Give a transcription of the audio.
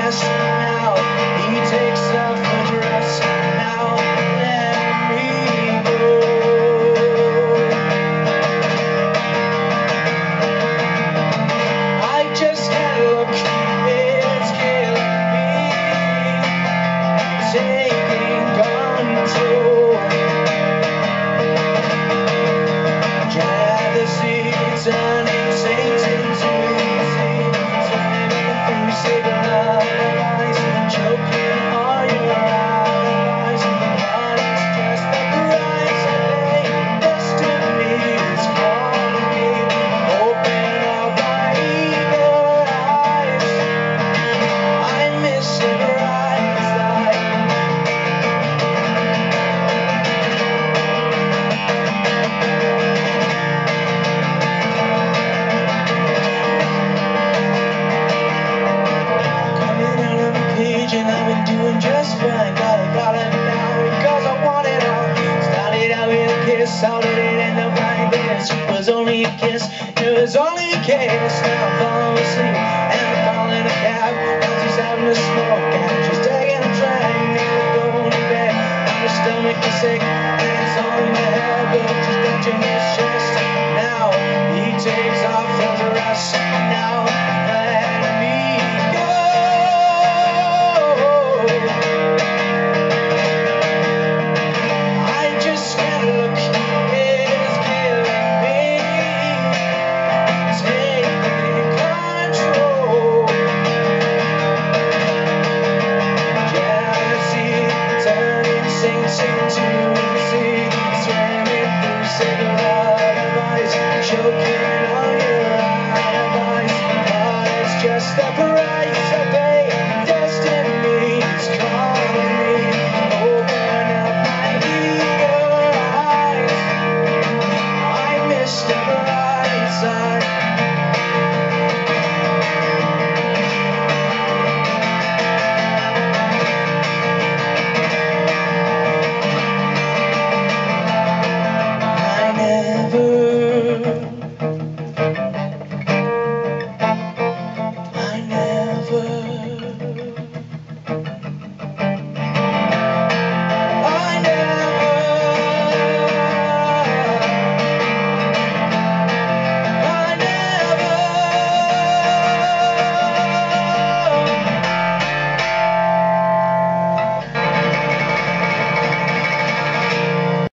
past. Now he takes off the dress. Now let me go. I just can't look, it's killing me, taking control. Dry the seeds, turning saints into seeds, swimming through sacred lullabies, choking all your alibis. But it's just the price I pay. Destiny is calling me. Open up my eager eyes. I miss the Brightside. And I've been doing just fine. Got it now because I want it all. Started out with a kiss, how did it end up like this? It was only a kiss, it was only a kiss. Now I'm falling asleep and I'm calling a cab. Now she's having a smoke and she's taking a drag. Nearly going to bed, and my stomach is sick and it's all in my head, but she's touching his chest. Now he takes off the dress. Now let me go. Choking on your alibis, but it's just the price I pay. Destiny's calling me. Open up my eager eyes. I miss the bright side.